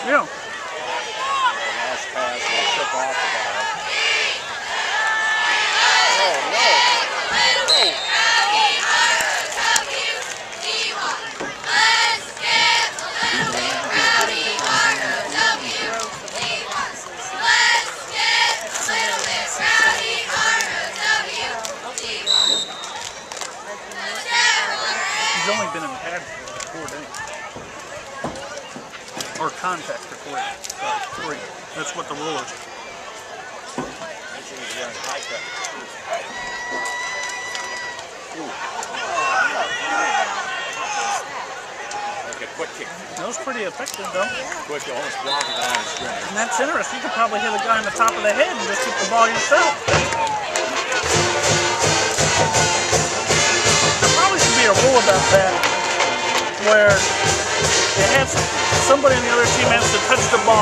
Yeah. The last pass, he took off the ball. Oh, no. He's only been in pads for 4 days. Or contact for 4 days. Sorry, 3. That's what the rule is. Like a quick kick. That was pretty effective, though. Quick, you almost blocked it on the screen. And that's interesting. You could probably hit a guy in the top of the head and just keep the ball yourself. There probably should be a rule about that where it has somebody on the other team has to touch the ball.